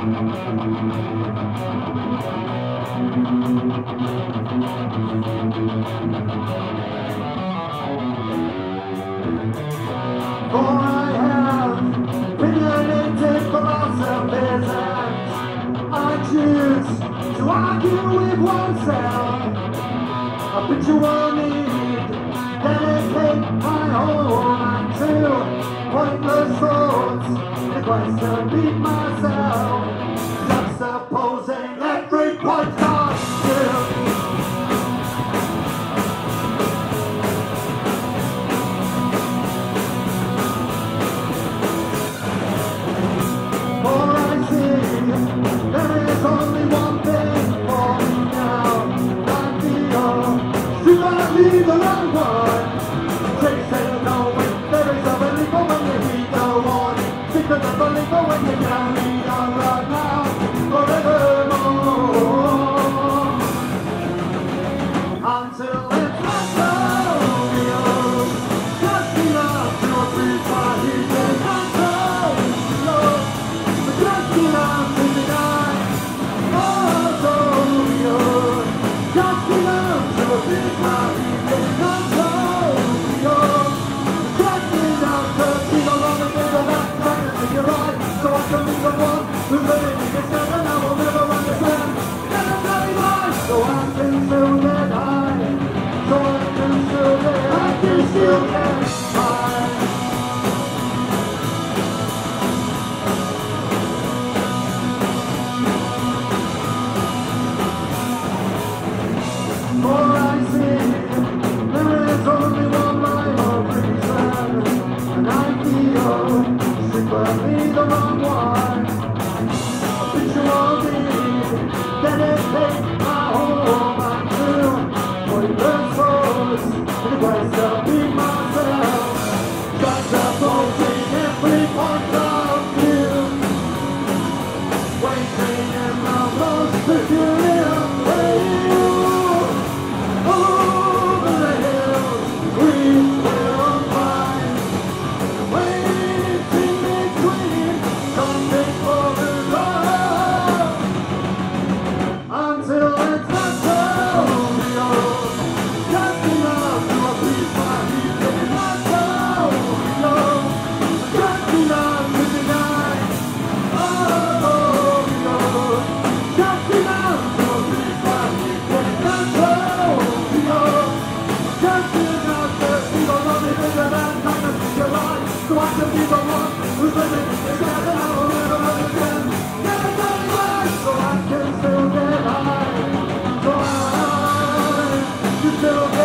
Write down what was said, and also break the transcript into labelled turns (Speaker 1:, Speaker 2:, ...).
Speaker 1: For I have opinionated philosophies and I choose to argue with oneself. Habitual need, dedicate my whole mind to pointless thoughts, the quest to beat myself, juxtaposing every point of view. For I see there is only one thing for me now, I feel be the wrong one. Chasing no wind, there is a belief when you heed the warning. Secret of belief when you carry on right now, forevermore. Until it's not so, just enough to breathe my heat and not so low, but just enough to deny. Oh, so just enough to breathe my heat and not so low, just enough to see the love and feel that darkness in your eyes, so I can be the one who's living in this world and I will never understand. Never tell me why, so I can still get high, so I can still get high. For I see there is only one line of reason, and I feel secretly the wrong one. Habitual need, dedicate my whole mind to pointless thoughts, in the quest to be myself, juxtaposing every point of view, waiting in the most peculiar way. Over the hills we will find, waiting between something for the love, until it's not so real, just enough to appease my heat and not so real, just enough to deny. Oh, real, just enough to appease my heat and not so real, just enough to see the lonely vision and darkness in your eyes, so I can be the one who's living in this world and I will never understand. Never tell me why, so I can still get high, so I can still